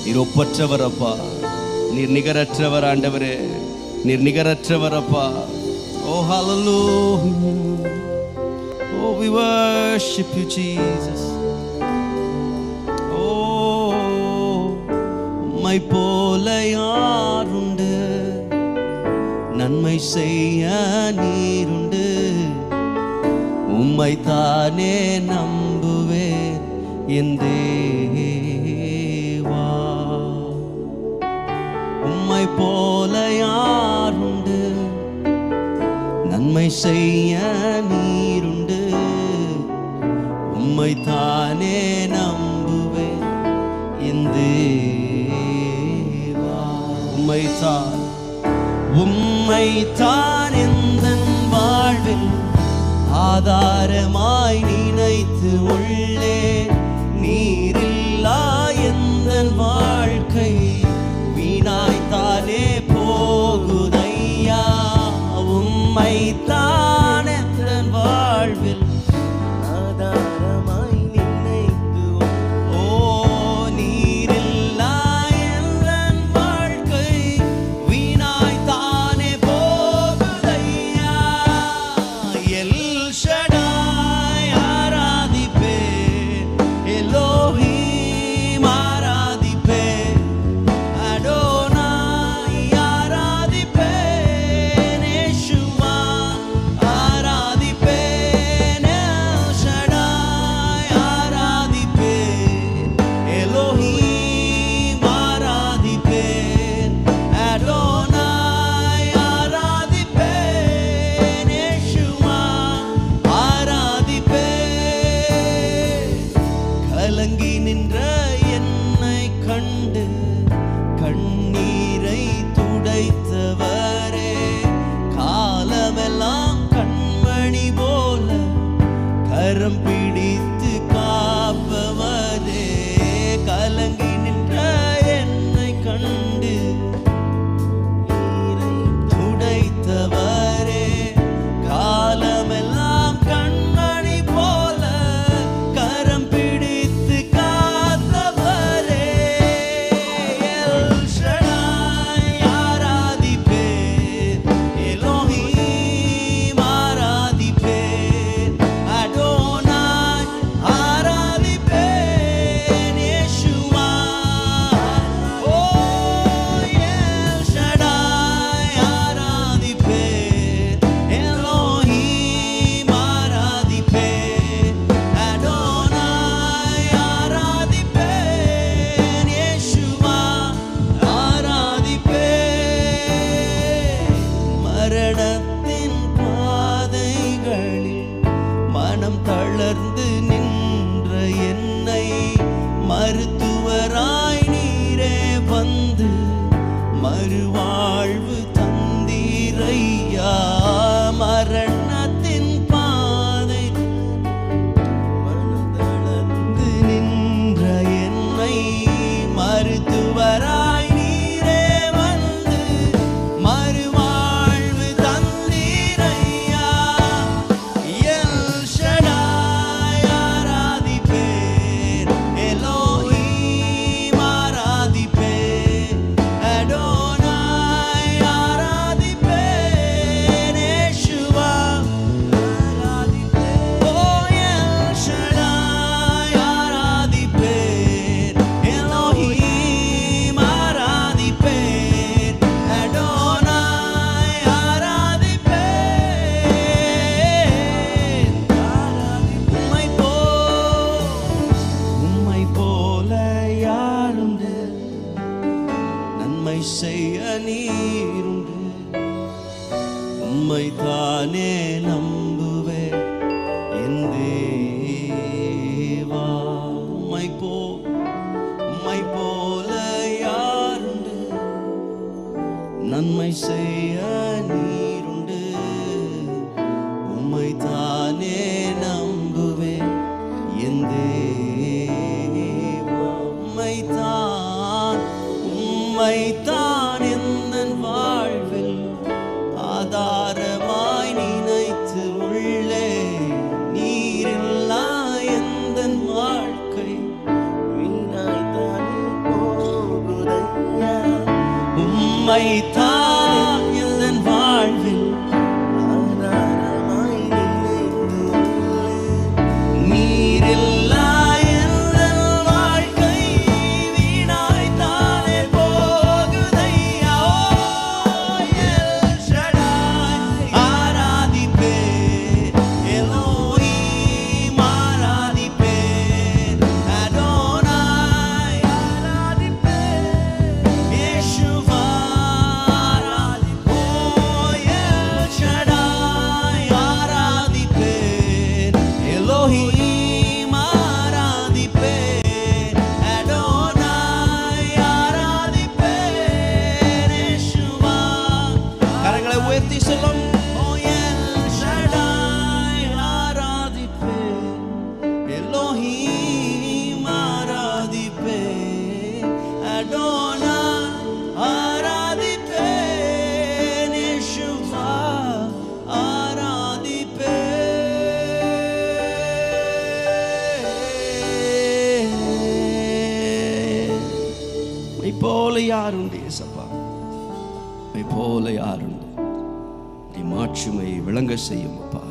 நீர் ஒப்பற்றவர் அப்பா, நீர் நிகரற்றவர் ஆண்டவரே, நீர் நிகரற்றவர் அப்பா. Oh hallelujah, oh we worship you Jesus. Oh உம்மை போல யாருண்டு, நன்மை செய்ய நீருண்டு, உம்மை தானே நம்புவேன் என் தேவா. உம்மை போல யாருண்டு, நன்மை செய்ய நீருண்டு, உம்மை தானே நம்புவேன் என் தேவா. உம்மைத்தான் எந்தன் வாழ்வில் ஆதாரமாய் நினைத்து உள்ளே. நீரில்லா எந்தன் வாழ்க்கை வீணாய்த்தானே போகுதையா. உம்மைத்தான் எந்தன் வாழ்வில் ஆதாரமாய் நினைத்து, ஓ நீரில்லா எந்தன் வாழ்க்கை வீணாய்த்தானே போகுதையா. எல் ஷடாய் ஆராதிப்பேன், எலோஹீம் ஆராதிப்பேன், அடோனாய் ஆராதிப்பேன், யேசுவா ஆராதிப்பேன், எல் ஷடாய் ஆராதிப்பேன், எலோஹீம் ஆராதிப்பேன், அடோனாய் ஆராதிப்பேன், யேசுவா ஆராதிப்பேன். கலங்கி நின்ற என்னை கண்டு கண்ணீரை துடைத்தவரே, காலமெல்லாம் கண்மணி போல கரம் பிடித்து காப்பவரே. கலங்கி நின்ற என்னை கண்டு கண்ணீரை துடைத்தவரே, காலமெல்லாம் கண்மணி போல கரம் பிடித்து காத்தவரே. எல் ஷடாய் ஆராதிப்பேன், எலோஹீம் ஆராதிப்பேன், அடோனாய் ஆராதிப்பேன், யேசுவா. ஓ எல் ஷடாய் ஆராதிப்பேன், எலோஹீம் ஆராதிப்பேன், அடோனாய் ஆராதிப்பேன், யேசுவா ஆராதிப்பேன். மரணத்தின் பாதைகளில் மனம் தளர்ந்து நின்ற என்னை மருத்துவராய் நீரே வந்து மறுவாழ்வு தந்தீரையா. மரணத்தின் பாதை மனம் தளர்ந்து நின்ற என்னை மருத்துவராய் நீரே வந்து மறுவாழ்வு தந்தீரையா. எல் ஷடாய் ஆராதிப்பேன், எலோஹீம் ஆராதிப்பேன், அடோனாய் ஆராதிப்பேன், யேசுவா ஆராதிப்பேன். ஓ எல் ஷடாய் ஆராதிப்பேன், எலோஹீம் ஆராதிப்பேன், அடோனாய் ஆராதிப்பேன். உம்மை போல யாருண்டு, நன்மை செய்ய நீருண்டு, உம்மை தானே நம்புவேன் என் தேவா. உம்மை போல யாருண்டு, நன்மை செய்ய நீருண்டு, உம்மை தானே நம்புவேன் என் தேவா. உம்மைத்தான் எந்தன் வாழ்வில் ஆதாரமாய் நினைத்து உள்ளே. நீரில்லா எந்தன் வாழ்க்கை வீணாய்த்தானே போகுதையா. உம்மைத்தான் என் வாழ்வில் நீரில்லா என் வாழ்க்கை வீணாய்த்தானே போகுதையா. எல் ஷடாய் ஆராதிப்பேன், எலோஹீம் ஆராதிப்பேன், அடோனாய் ஆராதிப்பேன், யேசுவா ஆராதிப்பேன். எல் ஷடாய் ஆராதிப்பேன், எலோஹீம் ஆராதிப்பேன், அடோனாய் ஆராதிப்பேன், யேசுவா. கரங்களை உயர்த்தி சொல்லும். எல் ஷடாய் ஆராதிப்பேன், எலோஹீம் ஆராதிப்பேன், அடோனாய் ஆராதிப்பேன், யேசுவா ஆராதிப்பேன். உம்மை போல யாருண்டு இயேசப்பா? உம்மை போல யாருண்டு? நீ மாட்சிமை விளங்க செய்யும் அப்பா.